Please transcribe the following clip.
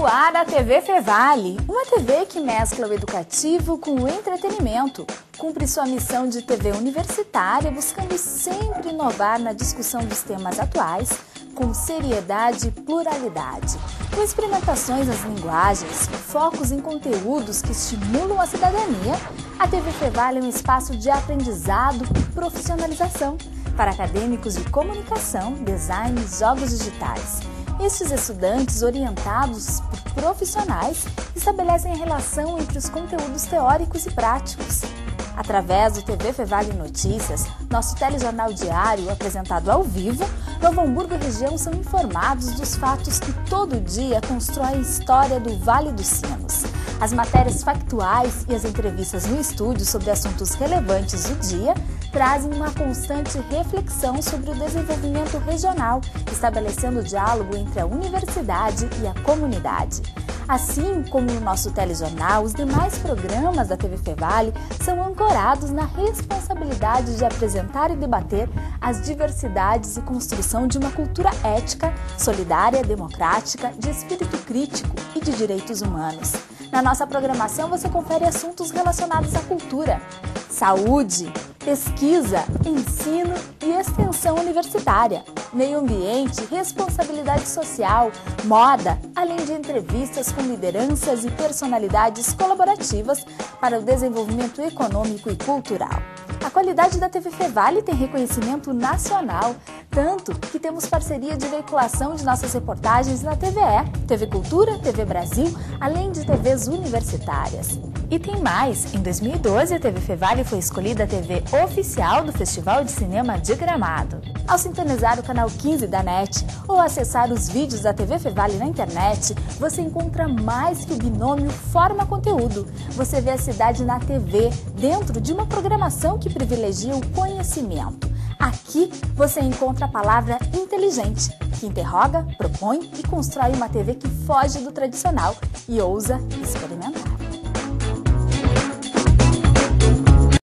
No ar, a TV Fevale, uma TV que mescla o educativo com o entretenimento. Cumpre sua missão de TV universitária, buscando sempre inovar na discussão dos temas atuais, com seriedade e pluralidade. Com experimentações nas linguagens, focos em conteúdos que estimulam a cidadania, a TV Fevale é um espaço de aprendizado e profissionalização para acadêmicos de comunicação, design e jogos digitais. Estes estudantes, orientados por profissionais, estabelecem a relação entre os conteúdos teóricos e práticos. Através do TV Fevale Notícias, nosso telejornal diário, apresentado ao vivo, Novo Hamburgo e região são informados dos fatos que todo dia constroem a história do Vale dos Sinos. As matérias factuais e as entrevistas no estúdio sobre assuntos relevantes do dia trazem uma constante reflexão sobre o desenvolvimento regional, estabelecendo diálogo entre a universidade e a comunidade. Assim como no nosso telejornal, os demais programas da TV Fevale são ancorados na responsabilidade de apresentar e debater as diversidades e construção de uma cultura ética, solidária, democrática, de espírito crítico e de direitos humanos. Na nossa programação você confere assuntos relacionados à cultura, saúde, pesquisa, ensino e extensão universitária, meio ambiente, responsabilidade social, moda, além de entrevistas com lideranças e personalidades colaborativas para o desenvolvimento econômico e cultural. A qualidade da TV Fevale tem reconhecimento nacional, tanto que temos parceria de veiculação de nossas reportagens na TVE, TV Cultura, TV Brasil, além de TVs universitárias. E tem mais, em 2012 a TV Fevale foi escolhida a TV oficial do Festival de Cinema de Gramado. Ao sintonizar o canal 15 da NET ou acessar os vídeos da TV Fevale na internet, você encontra mais que o binômio forma-conteúdo. Você vê a cidade na TV, dentro de uma programação que privilegia o conhecimento. Aqui você encontra a palavra inteligente, que interroga, propõe e constrói uma TV que foge do tradicional e ousa experimentar.